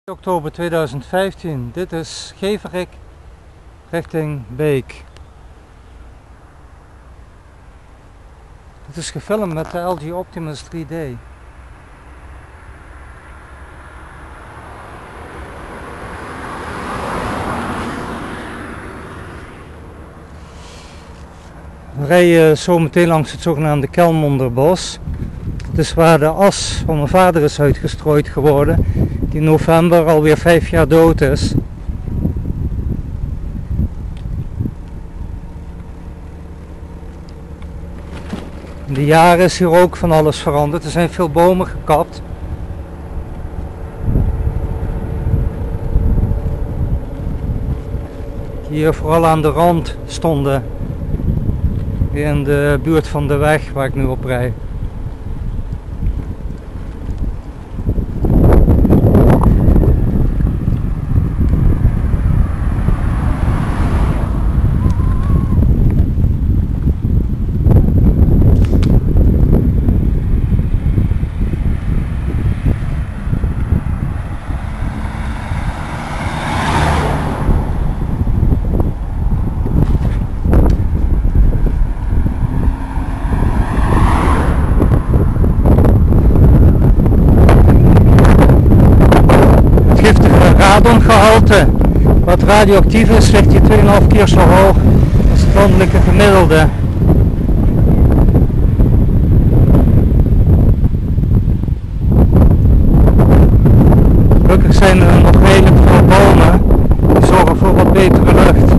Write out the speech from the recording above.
Oktober 2015. Dit is Geverik richting Beek. Dit is gefilmd met de LG Optimus 3D. We rijden zo meteen langs het zogenaamde Kelmonderbos. Het is waar de as van mijn vader is uitgestrooid geworden, die in november alweer 5 jaar dood is. In de jaren is hier ook van alles veranderd. Er zijn veel bomen gekapt. Die hier vooral aan de rand stonden, in de buurt van de weg waar ik nu op rijd. Radongehalte, wat radioactief is, ligt hier 2,5 keer zo hoog als het landelijke gemiddelde. Gelukkig zijn er nog redelijk veel bomen die zorgen voor wat betere lucht.